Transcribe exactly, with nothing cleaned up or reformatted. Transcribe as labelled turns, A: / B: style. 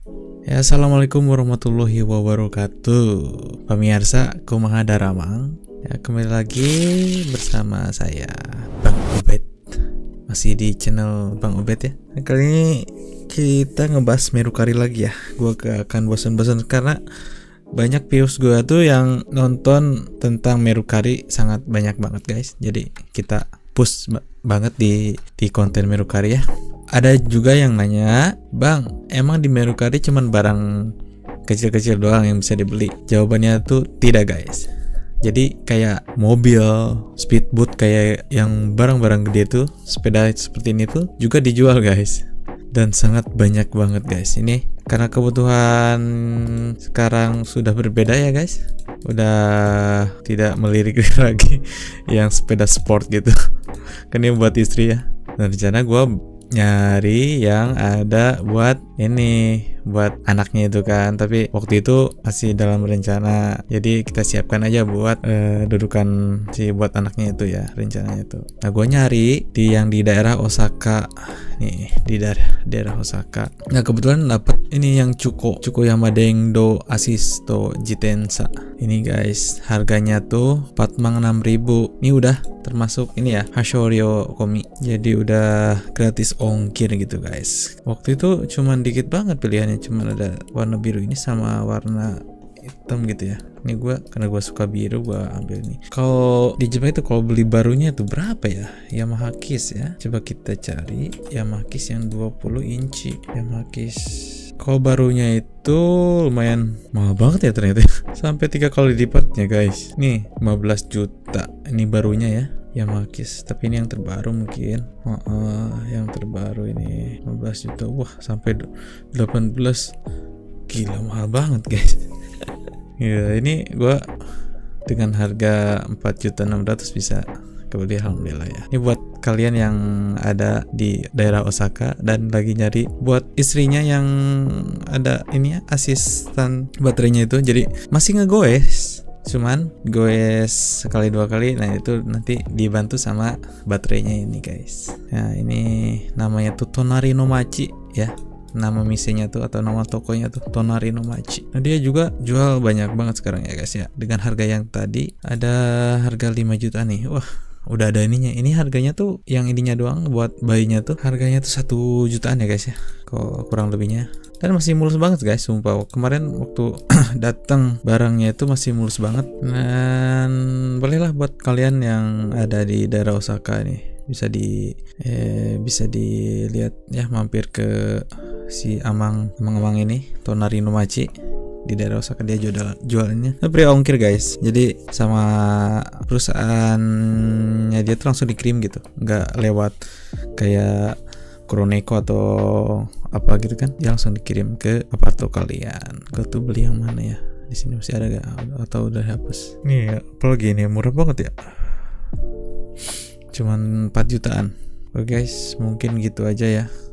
A: Ya, assalamualaikum warahmatullahi wabarakatuh. Pemirsa Kumaha Daramang. Ya, kembali lagi bersama saya Bang Ubed. Masih di channel Bang Ubed ya. Nah, kali ini kita ngebahas Merukari lagi ya. Gua gak akan bosan-bosan karena banyak viewers gue tuh yang nonton tentang Merukari sangat banyak banget guys. Jadi kita push banget di di konten Merukari ya. Ada juga yang nanya, Bang, emang di Merukari cuman barang kecil-kecil doang yang bisa dibeli? Jawabannya tuh tidak guys. Jadi kayak mobil, speedboat kayak yang barang-barang gede tuh, sepeda seperti ini tuh juga dijual guys. Dan sangat banyak banget guys. Ini karena kebutuhan sekarang sudah berbeda ya guys. Udah tidak melirik lagi yang sepeda sport gitu. Kan ini buat istri ya. Dan rencana gue nyari yang ada buat ini, buat anaknya itu kan, tapi waktu itu masih dalam rencana, jadi kita siapkan aja buat uh, dudukan si buat anaknya itu ya, rencananya itu. Nah gue nyari di yang di daerah Osaka nih, di daerah daerah Osaka. Nah kebetulan dapet ini yang cuko cuko Yamadeng do Asisto Jitensa ini guys, harganya tuh empat puluh enam ribu. Ini udah termasuk ini ya, Hashorio Komi, jadi udah gratis ongkir gitu guys. Waktu itu cuman dikit banget pilihannya, cuman ada warna biru ini sama warna hitam gitu ya. Ini gue karena gue suka biru, gue ambil ini. Kalau di Jepang itu kalau beli barunya itu berapa ya? Yamaha Kiss ya. Coba kita cari Yamaha Kiss yang dua puluh inci. Yamaha Kiss. Kalau barunya itu lumayan mahal banget ya ternyata. Sampai tiga kali lipatnya guys. Nih lima belas juta. Ini barunya ya, Yamaha Kiss. Tapi ini yang terbaru mungkin. Uh, uh, yang terbaru ini lima belas juta. Wah, sampai delapan belas. Gila mahal banget guys. Ya, ini gua dengan harga empat juta enam ratus bisa kebeli, alhamdulillah ya. Ini buat kalian yang ada di daerah Osaka dan lagi nyari buat istrinya yang ada ini ya, asisten baterainya itu. Jadi masih ngegoes, cuman goes sekali dua kali. Nah itu nanti dibantu sama baterainya ini guys. Nah ini namanya tuh Tonari no Machi ya, nama misinya tuh atau nama tokonya tuh Tonari no Machi. Nah dia juga jual banyak banget sekarang ya guys ya. Dengan harga yang tadi ada harga lima juta nih. Wah udah ada ininya. Ini harganya tuh yang ininya doang buat bayinya tuh harganya tuh satu jutaan ya guys ya, kok kurang lebihnya. Dan masih mulus banget guys, sumpah. Kemarin waktu datang barangnya itu masih mulus banget. Dan bolehlah buat kalian yang ada di daerah Osaka nih, bisa di eh, bisa dilihat ya, mampir ke si Amang Amang-Amang ini Tonari no Machi di daerah Osaka. Dia jual jualannya free ongkir guys. Jadi sama perusahaannya dia tuh langsung dikirim gitu, nggak lewat kayak Kuroneko atau apa gitu kan, dia langsung dikirim ke apartemen kalian. Gue tuh beli yang mana ya? Di sini masih ada gak? Atau udah hapus? Nih apalagi ini murah banget ya, cuman empat jutaan. Oke guys, mungkin gitu aja ya.